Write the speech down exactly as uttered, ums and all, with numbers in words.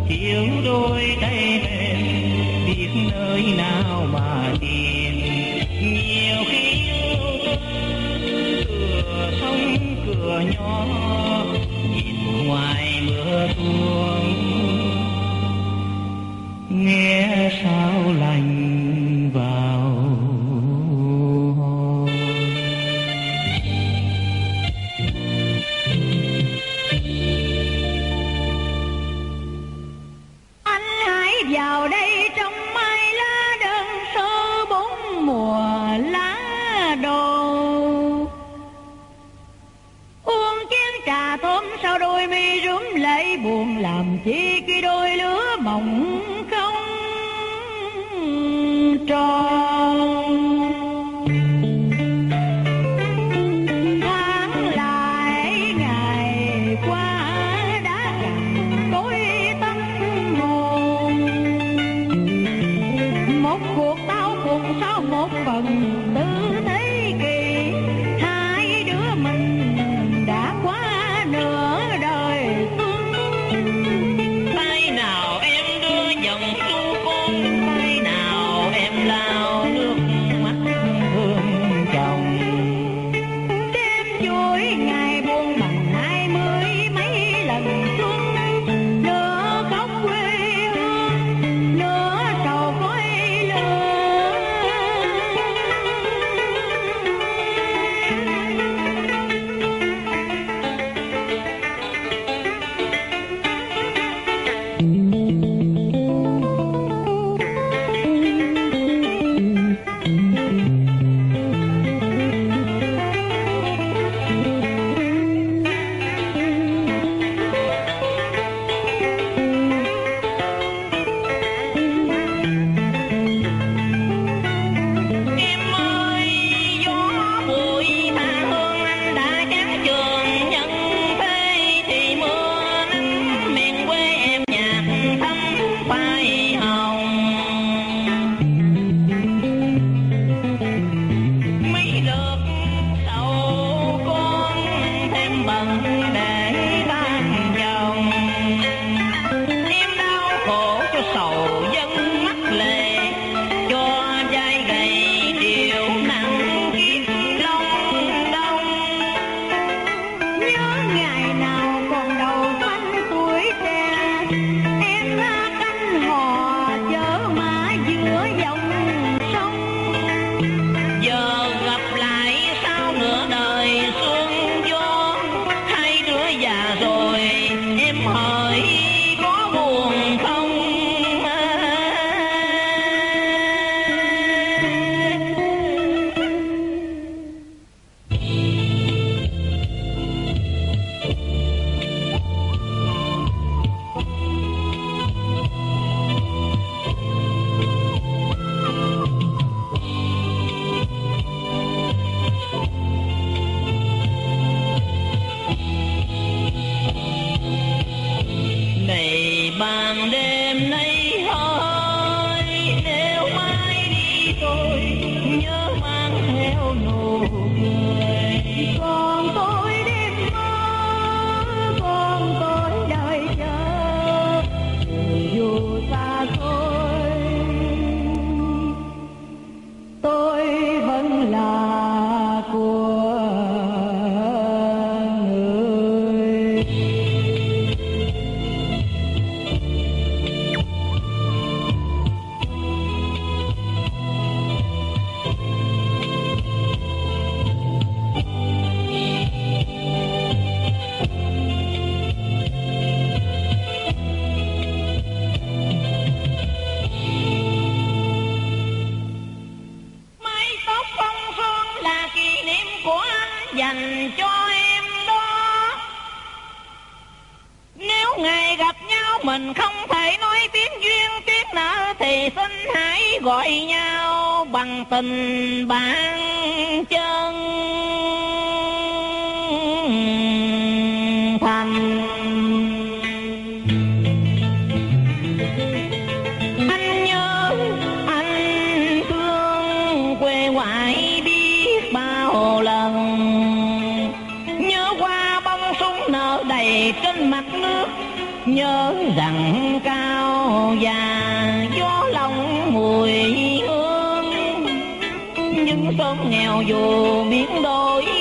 chiều đôi tay mềm biết nơi nào mà tìm. Nhiều khi yêu cửa sông cửa nhỏ nhìn ngoài mưa tuôn, nghe sao lành vào hồn. Anh hãy vào đây trong mai lá đơn sơ bốn mùa lá đồ, uống chén trà thơm sau đôi mi rúm lấy buồn làm chi khi đôi lứa mộng không tròn. Tháng lại ngày qua đã cằn cối tâm hồn, một cuộc đau cuộc sau một phần tư thế kỷ, hai đứa mình đã qua nửa đời xuân. Tay nào em đưa dòng su con, tay nào em lao nước mắt thương chồng. Đêm vui ngày buông bằng hai mươi mấy lần xuân, nửa khóc quê hương nửa trầu khói lửa. Em ơi gió bụi tha hương anh đã chán trường nhân thế, thì mưa nắng miền quê em nhạt thắm phai hồng. Mấy lượt sầu con thêm bận để tan chồng, em đau khổ cho sầu dân mắt lệ, cho dai gầy điều nặng kiếp long đông. Nhớ ngày nào còn đầu xanh tuổi trẻ, em ra cánh hò chở mã giữa dòng sông. Giờ gặp lại sau nửa đời xuân gió, hai đứa già rồi em hỏi có buồn không? Này ban đêm nay hơi, nếu mai đi tôi nhớ mang theo nụ cười. Còn tôi đêm mơ, còn tôi đợi chờ, dù xa xôi tôi vẫn là của người. Mái tóc phong xuân là kỷ niệm của anh dành cho em đó. Nếu ngày gặp nhau mình không thể nói tiếng duyên tiếng nợ, thì xin hãy gọi nhau bằng tình bạn chân thành. Anh nhớ anh thương quê ngoại biết bao lần, nhớ qua bông súng nở đầy trên mặt nước, nhớ nhớ rằng cao và gió lòng mùi hương, nhưng sớm nghèo dù biến đổi